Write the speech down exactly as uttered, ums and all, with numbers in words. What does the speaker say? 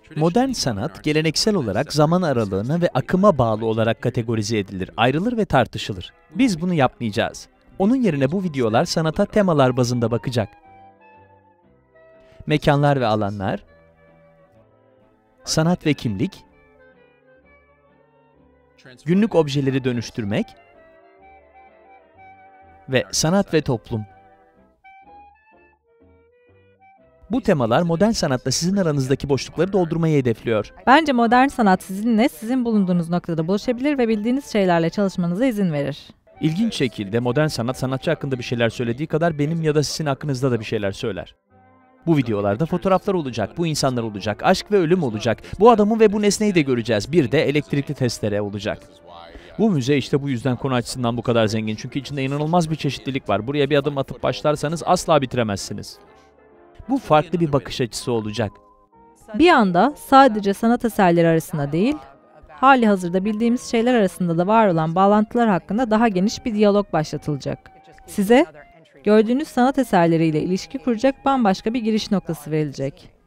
Modern sanat, geleneksel olarak zaman aralığına ve akıma bağlı olarak kategorize edilir, ayrılır ve tartışılır. Biz bunu yapmayacağız. Onun yerine bu videolar sanata temalar bazında bakacak. Mekanlar ve alanlar, sanat ve kimlik, günlük objeleri dönüştürmek ve sanat ve toplum. Bu temalar modern sanatta sizin aranızdaki boşlukları doldurmayı hedefliyor. Bence modern sanat sizinle, sizin bulunduğunuz noktada buluşabilir ve bildiğiniz şeylerle çalışmanıza izin verir. İlginç şekilde modern sanat, sanatçı hakkında bir şeyler söylediği kadar benim ya da sizin hakkınızda da bir şeyler söyler. Bu videolarda fotoğraflar olacak, bu insanlar olacak, aşk ve ölüm olacak, bu adamı ve bu nesneyi de göreceğiz, bir de elektrikli testere olacak. Bu müze işte bu yüzden konu açısından bu kadar zengin, çünkü içinde inanılmaz bir çeşitlilik var. Buraya bir adım atıp başlarsanız asla bitiremezsiniz. Bu farklı bir bakış açısı olacak. Bir anda sadece sanat eserleri arasında değil, hali hazırda bildiğimiz şeyler arasında da var olan bağlantılar hakkında daha geniş bir diyalog başlatılacak. Size, gördüğünüz sanat eserleriyle ilişki kuracak bambaşka bir giriş noktası verilecek.